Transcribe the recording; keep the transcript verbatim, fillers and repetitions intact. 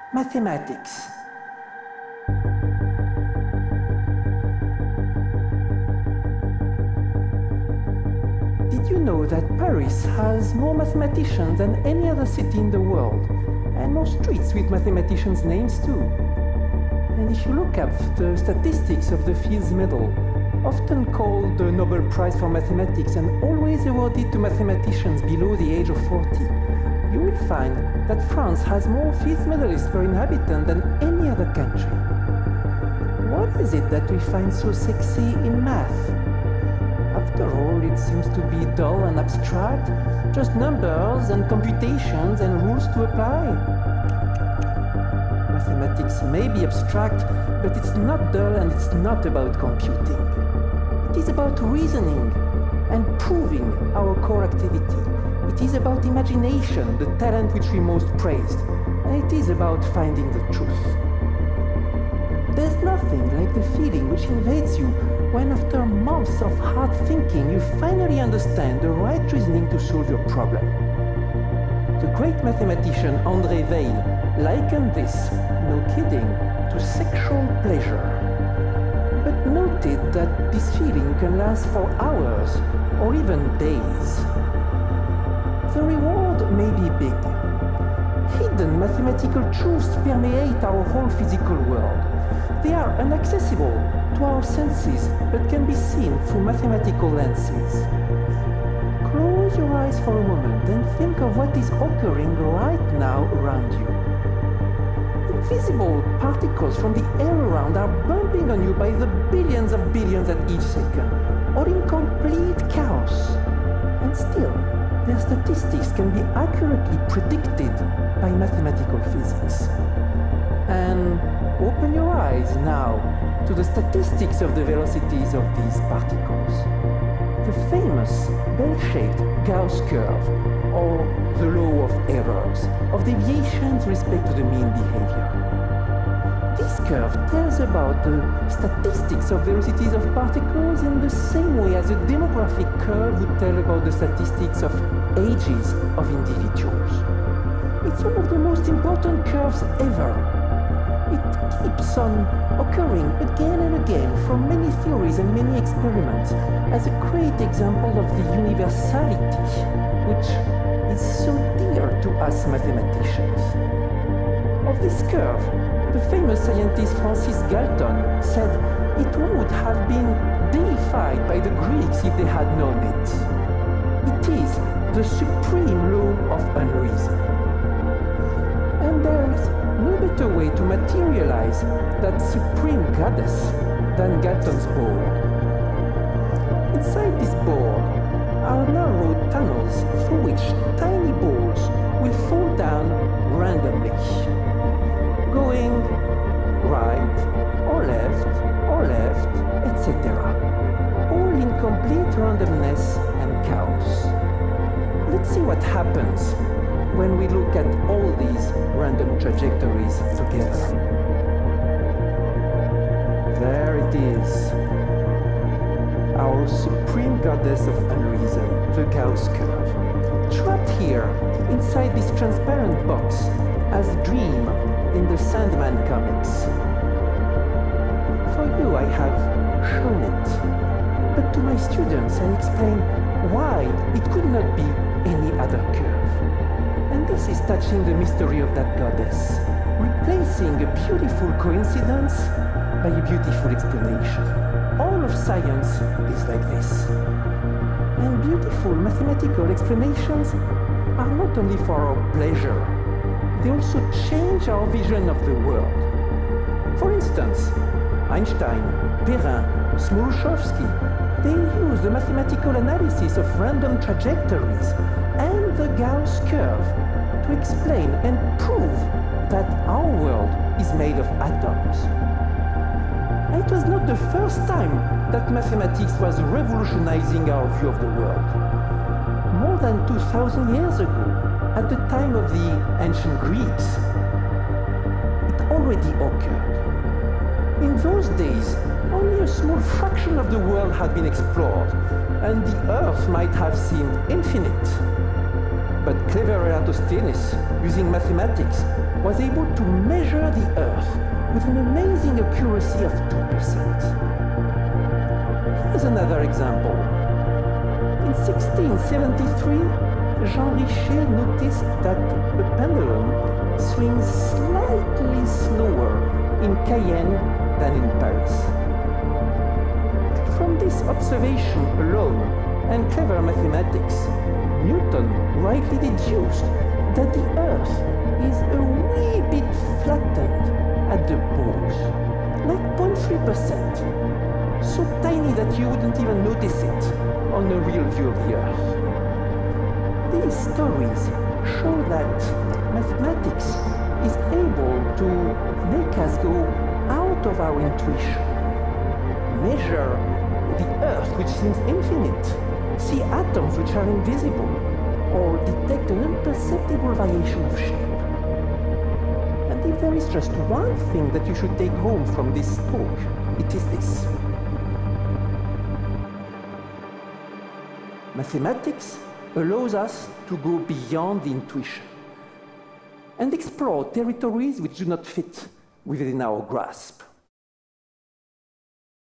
Mathematics. Did you know that Paris has more mathematicians than any other city in the world, and more streets with mathematicians' names too? And if you look up the statistics of the Fields Medal, often called the Nobel Prize for Mathematics and always awarded to mathematicians below the age of forty, you will find that France has more Fields medalists per inhabitant than any other country. What is it that we find so sexy in math? After all, it seems to be dull and abstract, just numbers and computations and rules to apply. Mathematics may be abstract, but it's not dull and it's not about computing. It is about reasoning and proving our core activity. It is about imagination, the talent which we most praised, and it is about finding the truth. There's nothing like the feeling which invades you when after months of hard thinking you finally understand the right reasoning to solve your problem. The great mathematician André Weil likened this, no kidding, to sexual pleasure, but noted that this feeling can last for hours or even days. The reward may be big. Hidden mathematical truths permeate our whole physical world. They are inaccessible to our senses, but can be seen through mathematical lenses. Close your eyes for a moment and think of what is occurring right now around you. Invisible particles from the air around are bumping on you by the billions of billions at each second, all in complete chaos. And still, their statistics can be accurately predicted by mathematical physics. And open your eyes now to the statistics of the velocities of these particles. The famous bell-shaped Gauss curve, or the law of errors, of deviations with respect to the mean behavior. This curve tells about the statistics of velocities of particles in the same way as a demographic curve would tell about the statistics of ages of individuals. It's one of the most important curves ever. It keeps on occurring again and again from many theories and many experiments as a great example of the universality which is so dear to us mathematicians. Of this curve, the famous scientist Francis Galton said it would have been deified by the Greeks if they had known it. It is the supreme law of unreason. And there's no better way to materialize that supreme goddess than Galton's board. Inside this board are narrow tunnels through which tiny balls will fall down randomly, going right or left or left, et cetera, all in complete randomness and chaos. Let's see what happens when we look at all these random trajectories together. There it is, our supreme goddess of unreason, the Gauss curve, trapped here inside this transparent box as Dream in the Sandman comics. For you I have shown it, but to my students I explain why it could not be any other curve. And this is touching the mystery of that goddess, replacing a beautiful coincidence by a beautiful explanation. All of science is like this. And beautiful mathematical explanations are not only for our pleasure, they also change our vision of the world. For instance, Einstein, Perrin, Smoluchowski, they use the mathematical analysis of random trajectories and the Gauss curve to explain and prove that our world is made of atoms. And it was not the first time that mathematics was revolutionizing our view of the world. More than two thousand years ago, at the time of the ancient Greeks, it already occurred. In those days, only a small fraction of the world had been explored, and the Earth might have seemed infinite. But clever Eratosthenes, using mathematics, was able to measure the Earth with an amazing accuracy of two percent. Here's another example. In sixteen seventy-three, Jean Richer noticed that a pendulum swings slightly slower in Cayenne than in Paris. From this observation alone and clever mathematics, Newton rightly deduced that the Earth is a wee bit flattened at the poles, like zero point three percent, so tiny that you wouldn't even notice it on a real view of the Earth. These stories show that mathematics is able to make us go out of our intuition, measure the Earth which seems infinite, see atoms which are invisible, or detect an imperceptible variation of shape. And if there is just one thing that you should take home from this talk, it is this. Mathematics allows us to go beyond the intuition and explore territories which do not fit within our grasp.